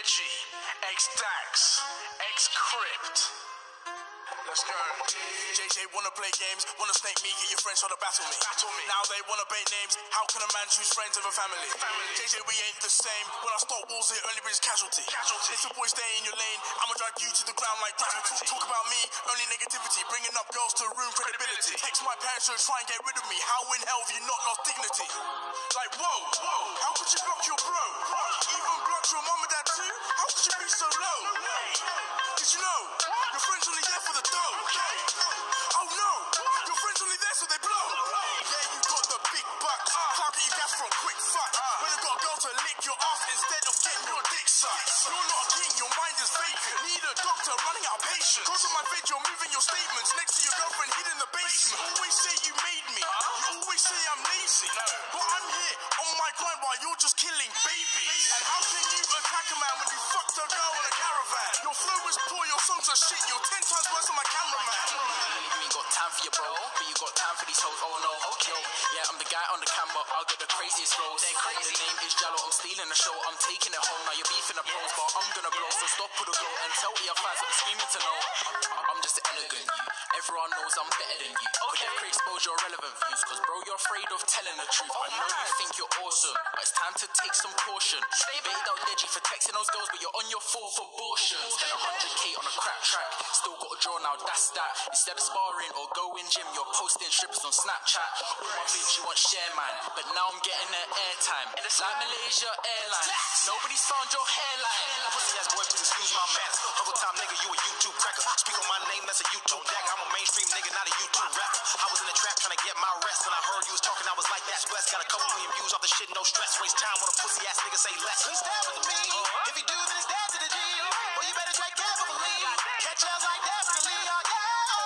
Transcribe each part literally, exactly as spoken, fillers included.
Deji, ex-Dax, ex-Crypt. Let's go. J J wanna play games, wanna snake me, get your friends trying to battle me. battle me. Now they wanna bait names, how can a man choose friends over family? family? J J, we ain't the same, when I start walls it only brings casualty. casualty. It's a boy stay in your lane, I'ma drag you to the ground like gravity. Talk about me, only negativity, bringing up girls to ruin credibility. Text my parents to try and get rid of me, how in hell have you not lost dignity? Like whoa, whoa, how could you block your bro? Even block your mum and dad too? How could you be so low? Did you know, your friend's only there for the dough? Oh no, your friend's only there so they blow. Yeah, you got the big bucks, clout that you gas from quick fuck. When you got a girl to lick your ass instead of getting your dick sucked. You're not a king, your mind is vacant. Need a doctor running out of patience. Cause on my vid you're moving your statements next to your girlfriend hid in the basement. You always say you made me, you always say I'm lazy, but I'm here on my grind while you're just killing babies. And how can you attack a man when you fucked a girl in a caravan? Your flow is poor, your songs are shit, you're ten times worse than my cameraman. You ain't got time for your bro, but you got time for these hoes, oh no. Okay. Yo, yeah, I'm the guy on the camera, I'll get the craziest flows. The name is Jallow, I'm stealing the show, I'm taking it home. Now you're beefing the pros, but I'm gonna blow. So stop with the glow and tell your fans that I'm screaming to know. I'm just elegant, you. Everyone knows I'm better than you. But okay. Create exposure relevant views, cause bro, you're afraid of telling the truth. I know you think you're awesome, but it's time to take some caution. Bailed out Deji for texting those girls, but you're on your fourth abortion. Spend one hundred K on a crap track, still got a draw now, that's that. Instead of sparring or going gym, you're posting strippers on Snapchat. All my vids you want share, man, but now I'm getting their airtime. Like Malaysia Airlines, nobody's found your hairline. Pussy ass boy, please excuse my manners. Hustle time nigga, you a YouTube cracker. Speak on my name, that's a YouTube dagger. I'm a mainstream nigga, not a YouTube rapper. I was in the trap trying to get my rest. When I heard you was talking, I was like, that's West. Got a couple million views off the shit, no stress. Waste time on a pussy ass nigga, say less. Please stand with me. If you do, then it's dead to the G. Well, you better tread carefully. Catch us like definitely. Oh, yeah.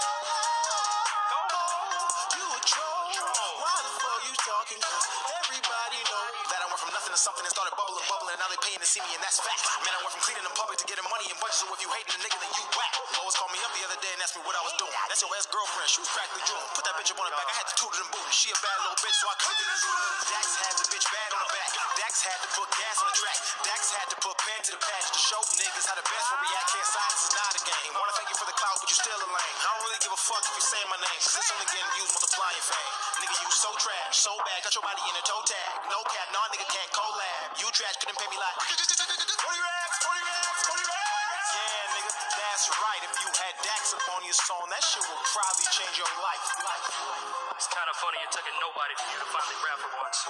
Oh, you a troll. Why the fuck you talking? Cause everybody know that I went from nothing to something and started bubbling, bubbling, and now they paying to see me, and that's fact. Man, I went from cleaning in public to getting money in bunches, so if you hated a nigga, then you whack. Lois called me up the other day and asked me what I was doing. That's your ex-girlfriend, she was practically drooling. Put that bitch up on her back, I had to toot it and boot it. She a bad little bitch, so I cooked it and screwed it. Dax had the bitch bad on the back. Dax had to put gas on the track. Dax had to put pen to the patch to show niggas how the best where we at. K S I, this is not a game. Wanna thank you for the clout, but you still a lame. I don't really give a fuck if you say my name, cause this only getting views multiplying fame. Nigga, you so trash, so bad, got your body in a toe tag. No cap, nah, nigga can't collab. You trash, couldn't pay me like forty racks, forty racks, forty racks. Yeah, nigga, that's right. If you had Dax up on your song, that shit will probably change your life. It's kind of funny it took a nobody for you to finally rap for once.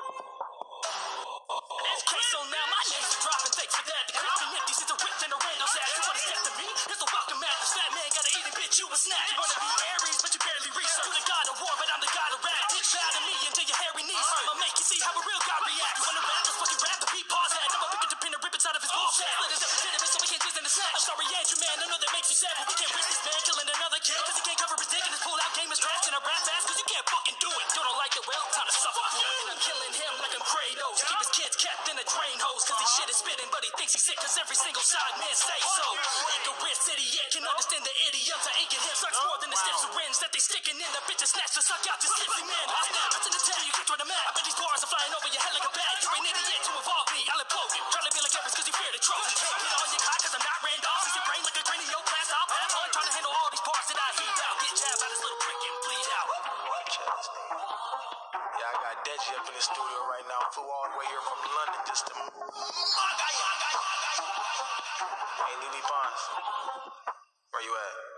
Okay, so now my name's a dropping, thanks for that. The Crypt and empty since a whipped and a random's ass. You wanna step to me? Here's a welcome madness. Fat man gotta eat it, bitch, you a snack. You wanna be Aries, but you barely research. You the god of war, but I'm the god of rap. Bitch, bow to me until your hairy knees hurt. I'ma make you see how a real god reacts. You wanna rap, let's fucking rap, the beat pause that. I'ma pick it to pin and rip inside of his bullshit. Split is illegitimate, so we can't jizz in the snack. I'm sorry, Andrew, man, I know that makes you sad, but we can't risk this man killing another kid, cause he can't cover his dick and his pull-out game is trash. And I rap fast, cause you can't fucking do it. You don't like it, well, time to suffer. And I'm killing him like I'm Kratos. Keep his kids kept in a drain hose, cause he shit is spitting, but he thinks he's sick, cause every single side man say so. Icarus idiot can understand the idioms. I ain't get him sucks more than the steps syringe that they sticking in. The bitches snatch to suck out your tipsy man. I snap, I send a tell you catch what I'm at. I bet these bars are flying over your head like a bag. You're an idiot to involve me, I'll implode you. Trying to be like Everest cause you fear the trophy. Get on your cock cause I'm not Randolph. Since your brain like a cranial class, I'll pass on. Trying to handle all these bars that I heat out. Get jabbed by this little prick and bleed out. Yeah, I got Deji up in the studio right now. Flew all the way here from London just to... Hey, Lily Bonds, where you at?